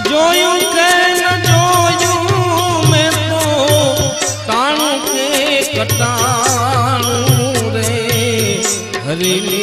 જોયું કે ન જોયું મેં તો તાણું કે કટાણું રે હરીની